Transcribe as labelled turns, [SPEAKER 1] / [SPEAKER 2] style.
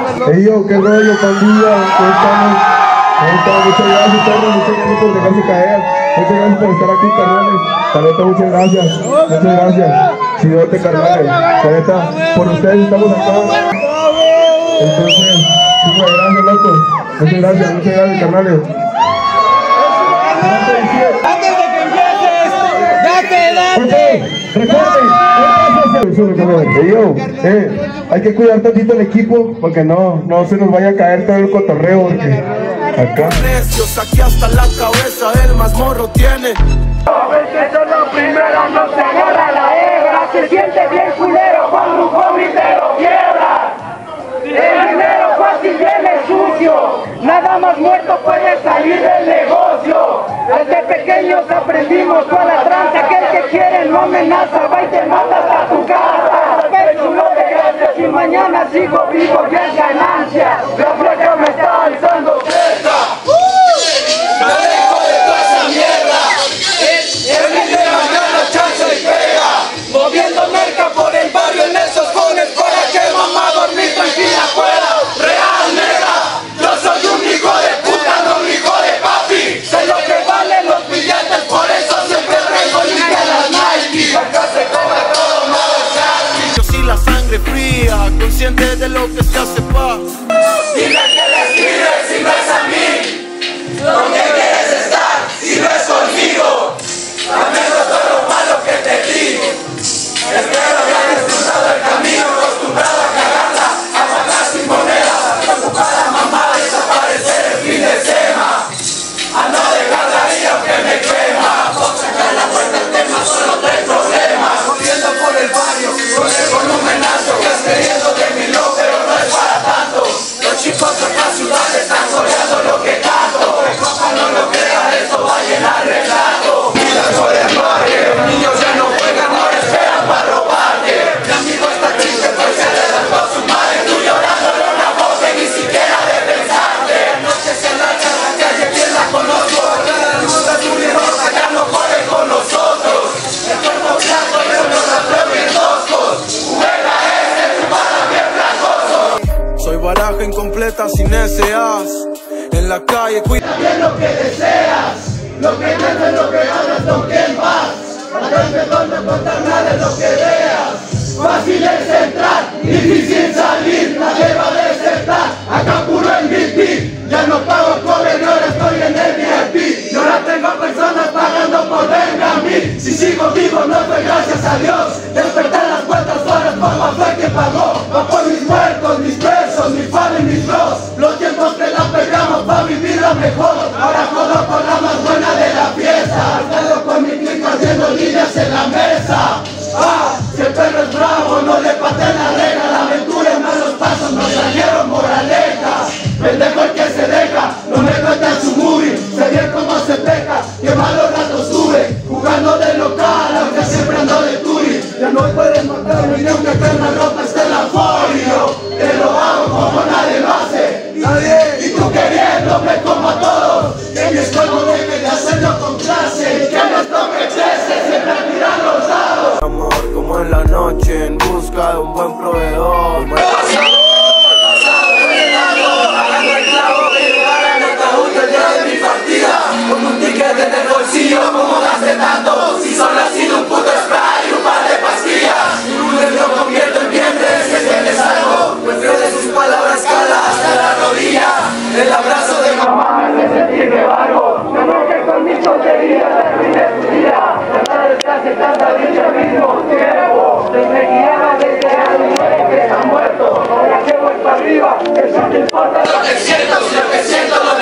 [SPEAKER 1] Ey yo, qué rollo, pandilla, ¿cómo estamos? Muchas gracias, perro, muchas gracias por dejarse caer. Muchas gracias por estar aquí, carnales. La neta, muchas gracias. Muchas gracias. Chidote, carnales. La neta, por ustedes estamos acá. Entonces, muchas gracias, loco. Muchas gracias, carnales.
[SPEAKER 2] Antes de que empieces, ya
[SPEAKER 1] quédate. Hay que cuidar tantito el equipo porque no se nos vaya a caer todo el cotorreo porque acá.
[SPEAKER 3] Aquí hasta la cabeza el más morro tiene.
[SPEAKER 4] A veces son los primeros, no se agarra la hebra. Se siente bien culero cuando un comitero quiebra. El dinero fácil viene sucio. Nada más muerto puede salir del negocio. Desde pequeños aprendimos toda la tranza. Que el que quiere no amenaza, va y te mata hasta tu casa. Pero no de gracias, si mañana sigo vivo ya es ganancia. La flecha me está alzando cerca.
[SPEAKER 3] Me alejo de toda esa mierda. El de mañana chance y pega. Moviendo merca por el barrio en esos jones para que mamá dormir tranquila fuera. Real nega, yo soy un hijo de puta, no un hijo de papi. Sé lo que valen los billetes, por eso siempre traigo limpia las Nike. Acá se cobra todo, nada es gratis. Yo sí la sangre fría, consciente de lo que se hace pa'. Dime que le escribes si no es a mí. ¿Dónde quieres estar si no es conmigo? Lamento todo lo malo que te di. Espero ya disfrutado el camino, acostumbrado a cagarla, a pagar sin moneda, preocupada mamá desaparecer el fin de semana, a no dejar la vida que me quema. Por sacar la puerta el tema solo tres problemas. Corriendo por el barrio con el volumen alto, que es queriendo de mi no, pero no es para tanto. Los chicos de la ciudad están coreando lo que canto. El copa no lo crea, esto va a llenar el relato. Mira por el barrio, los niños ya no juegan, ahora esperan para robarte. Mi amigo está triste, pues se le dejó su madre. Tú llorándole una voz que ni siquiera de pensarte. Noche se larga en la calle, bien la conozco. La luz azul y rosa ya no corre con nosotros. El cuerpo blanco y los raperos bien toscos. Juega el fumada bien blancoso. Soy baraja incompleta sin SAs. En la calle cuida bien lo que deseas. Lo que piensas, lo que hablas, lo que más. Acá es mejor no contar nada de lo que veas. Fácil es entrar, difícil salir. Nadie va a desertar, acá puro MVP. Ya no pago cobre, ahora estoy en el VIP. Y ahora tengo personas pagando por verme a mí. Si sigo vivo no fue gracias a Dios. Desperté las cuentas horas, papá fue que pagó. Va por mis muertos, mis presos, mi fan y mis bros. Los tiempos que la pegamos pa' vivirla mejor. Ahora jodo con la más buena de la fiesta. Salgo con mi clic haciendo líneas en la mesa. Si el perro es bravo, no le pateen la regla. La aventura en malos pasos nos trajeron moralejas. Pendejo el que se deja, no me cuentan su movie. Sé bien cómo se peca, que malos ratos sube. Jugando de local, aunque siempre ando de turi. Ya no pueden matarme ni aunque en la ropa esté el aforio. Te lo hago como nadie lo hace. Y tú queriéndome como a todos. Que mi escuelo deje de hacerlo con clase. Que nuestro que crece siempre tiran los dados. Amor como en la noche en busca de un buen proveedor. Con un ticket en el bolsillo, como gasté tanto. Si solo ha sido un puto spray y un par de pastillas. Lo convierto en piedras, que tienes algo. Prefiero de sus palabras cala hasta la rodilla. El abrazo de mamá me hace sentir de vago. Me enoje con mis tonterías, terminé tu día. Tratar de hace tanta dicha al mismo tiempo. Me guiaba desde alguien que está muerto. Ahora que voy para arriba, eso no importa lo que siento, si lo que siento lo